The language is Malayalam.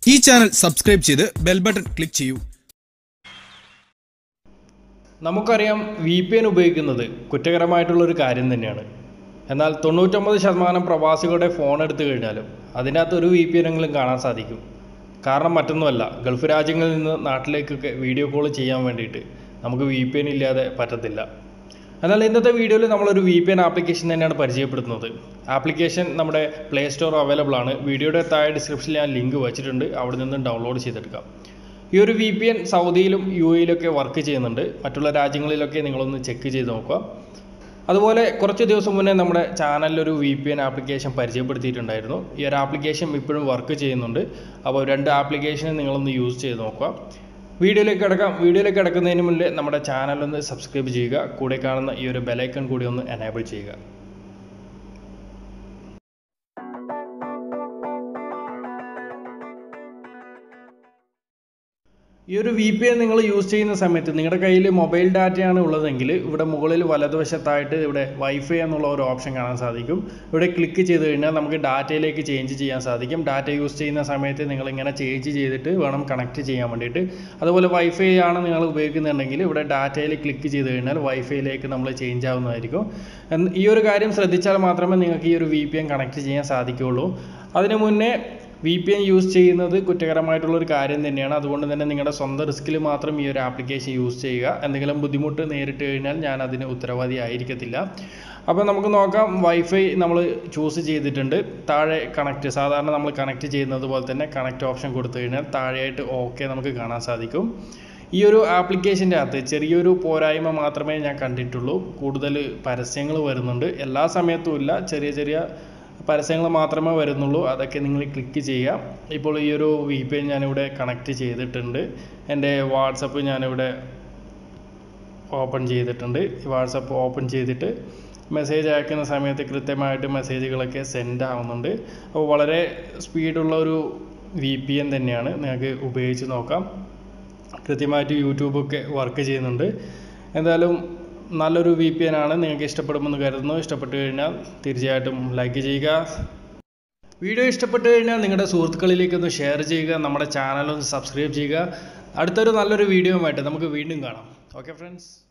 ഈ ചാനൽ സബ്സ്ക്രൈബ് ചെയ്ത് ബെൽ ബട്ടൺ ക്ലിക്ക് ചെയ്യൂ. നമുക്കറിയാം VPN ഉപയോഗിക്കുന്നത് കുറ്റകരമായിട്ടുള്ളൊരു കാര്യം തന്നെയാണ്. എന്നാൽ 99% പ്രവാസികളുടെ ഫോൺ എടുത്തു കഴിഞ്ഞാലും അതിനകത്ത് ഒരു VPN എങ്കിലും കാണാൻ സാധിക്കും. കാരണം മറ്റൊന്നുമല്ല, ഗൾഫ് രാജ്യങ്ങളിൽ നിന്ന് നാട്ടിലേക്കൊക്കെ വീഡിയോ കോൾ ചെയ്യാൻ വേണ്ടിയിട്ട് നമുക്ക് VPN ഇല്ലാതെ പറ്റത്തില്ല. എന്നാൽ ഇന്നത്തെ വീഡിയോയിൽ നമ്മളൊരു VPN ആപ്ലിക്കേഷൻ തന്നെയാണ് പരിചയപ്പെടുത്തുന്നത്. ആപ്ലിക്കേഷൻ നമ്മുടെ പ്ലേ സ്റ്റോർ അവൈലബിൾ ആണ്. വീഡിയോയുടെ താഴെ ഡിസ്ക്രിപ്ഷനിൽ ഞാൻ ലിങ്ക് വെച്ചിട്ടുണ്ട്, അവിടെ നിന്ന് ഡൗൺലോഡ് ചെയ്തെടുക്കാം. ഈ ഒരു VPN സൗദിയിലും UAE വർക്ക് ചെയ്യുന്നുണ്ട്. മറ്റുള്ള രാജ്യങ്ങളിലൊക്കെ നിങ്ങളൊന്ന് ചെക്ക് ചെയ്ത് നോക്കുക. അതുപോലെ കുറച്ച് ദിവസം മുന്നേ നമ്മുടെ ചാനലിലൊരു VPN ആപ്ലിക്കേഷൻ പരിചയപ്പെടുത്തിയിട്ടുണ്ടായിരുന്നു. ഈ ഒരു ആപ്ലിക്കേഷൻ ഇപ്പോഴും വർക്ക് ചെയ്യുന്നുണ്ട്. അപ്പോൾ 2 ആപ്ലിക്കേഷനും നിങ്ങളൊന്ന് യൂസ് ചെയ്ത് നോക്കുക. വീഡിയോയിലേക്ക് കിടക്കുന്നതിന് മുന്നേ നമ്മുടെ ചാനലൊന്ന് സബ്സ്ക്രൈബ് ചെയ്യുക. കൂടെ കാണുന്ന ഈ ഒരു ബെലൈക്കൺ കൂടി ഒന്ന് എനേബിൾ ചെയ്യുക. ഈ ഒരു VPN നിങ്ങൾ യൂസ് ചെയ്യുന്ന സമയത്ത് നിങ്ങളുടെ കയ്യിൽ മൊബൈൽ ഡാറ്റയാണ് ഉള്ളതെങ്കിൽ ഇവിടെ മുകളിൽ വലതുവശത്തായിട്ട് ഇവിടെ വൈഫൈ എന്നുള്ള ഒരു ഓപ്ഷൻ കാണാൻ സാധിക്കും. ഇവിടെ ക്ലിക്ക് ചെയ്ത് കഴിഞ്ഞാൽ നമുക്ക് ഡാറ്റയിലേക്ക് ചേഞ്ച് ചെയ്യാൻ സാധിക്കും. ഡാറ്റ യൂസ് ചെയ്യുന്ന സമയത്ത് നിങ്ങളിങ്ങനെ ചേഞ്ച് ചെയ്തിട്ട് വേണം കണക്ട് ചെയ്യാൻ വേണ്ടിയിട്ട്. അതുപോലെ വൈഫൈ ആണ് നിങ്ങൾ ഉപയോഗിക്കുന്നുണ്ടെങ്കിൽ ഇവിടെ ഡാറ്റയിൽ ക്ലിക്ക് ചെയ്ത് കഴിഞ്ഞാൽ വൈഫൈയിലേക്ക് നമ്മൾ ചേഞ്ച് ആവുന്നതായിരിക്കും. ഈ ഒരു കാര്യം ശ്രദ്ധിച്ചാൽ മാത്രമേ നിങ്ങൾക്ക് ഈ ഒരു VPN കണക്ട് ചെയ്യാൻ സാധിക്കുകയുള്ളൂ. അതിനു മുന്നേ VPN യൂസ് ചെയ്യുന്നത് കുറ്റകരമായിട്ടുള്ളൊരു കാര്യം തന്നെയാണ്. അതുകൊണ്ട് തന്നെ നിങ്ങളുടെ സ്വന്തം റിസ്കിൽ മാത്രം ഈ ഒരു ആപ്ലിക്കേഷൻ യൂസ് ചെയ്യുക. എന്തെങ്കിലും ബുദ്ധിമുട്ട് നേരിട്ട് കഴിഞ്ഞാൽ ഞാൻ അതിന് ഉത്തരവാദി ആയിരിക്കത്തില്ല. അപ്പോൾ നമുക്ക് നോക്കാം. വൈഫൈ നമ്മൾ ചൂസ് ചെയ്തിട്ടുണ്ട്. താഴെ കണക്റ്റ്, സാധാരണ നമ്മൾ കണക്ട് ചെയ്യുന്നത് പോലെ തന്നെ കണക്റ്റ് ഓപ്ഷൻ കൊടുത്തു കഴിഞ്ഞാൽ താഴെയായിട്ട് ഓക്കെ നമുക്ക് കാണാൻ സാധിക്കും. ഈ ഒരു ആപ്ലിക്കേഷൻ്റെ അകത്ത് ചെറിയൊരു പോരായ്മ മാത്രമേ ഞാൻ കണ്ടിട്ടുള്ളൂ. കൂടുതൽ പരസ്യങ്ങൾ വരുന്നുണ്ട്. എല്ലാ സമയത്തും ഇല്ല, ചെറിയ പരസ്യങ്ങൾ മാത്രമേ വരുന്നുള്ളൂ. അതൊക്കെ നിങ്ങൾ ക്ലിക്ക് ചെയ്യുക. ഇപ്പോൾ ഈ ഒരു VPN ഞാനിവിടെ കണക്ട് ചെയ്തിട്ടുണ്ട്. എൻ്റെ വാട്സപ്പ് ഞാനിവിടെ ഓപ്പൺ ചെയ്തിട്ടുണ്ട്. വാട്സപ്പ് ഓപ്പൺ ചെയ്തിട്ട് മെസ്സേജ് അയക്കുന്ന സമയത്ത് കൃത്യമായിട്ട് മെസ്സേജുകളൊക്കെ സെൻഡ് ആവുന്നുണ്ട്. അപ്പോൾ വളരെ സ്പീഡുള്ള ഒരു VPN തന്നെയാണ്. നിങ്ങൾക്ക് ഉപയോഗിച്ച് നോക്കാം. കൃത്യമായിട്ട് യൂട്യൂബൊക്കെ വർക്ക് ചെയ്യുന്നുണ്ട്. എന്തായാലും നല്ലൊരു VPN ആണ്. നിങ്ങൾക്ക് ഇഷ്ടപ്പെടുമെന്ന് കരുതുന്നു. ഇഷ്ടപ്പെട്ടു കഴിഞ്ഞാൽ തീർച്ചയായിട്ടും ലൈക്ക് ചെയ്യുക. വീഡിയോ ഇഷ്ടപ്പെട്ടു കഴിഞ്ഞാൽ നിങ്ങളുടെ സുഹൃത്തുക്കളിലേക്കൊന്ന് ഷെയർ ചെയ്യുക. നമ്മുടെ ചാനലൊന്ന് സബ്സ്ക്രൈബ് ചെയ്യുക. അടുത്തൊരു നല്ലൊരു വീഡിയോയുമായിട്ട് നമുക്ക് വീണ്ടും കാണാം. Okay friends.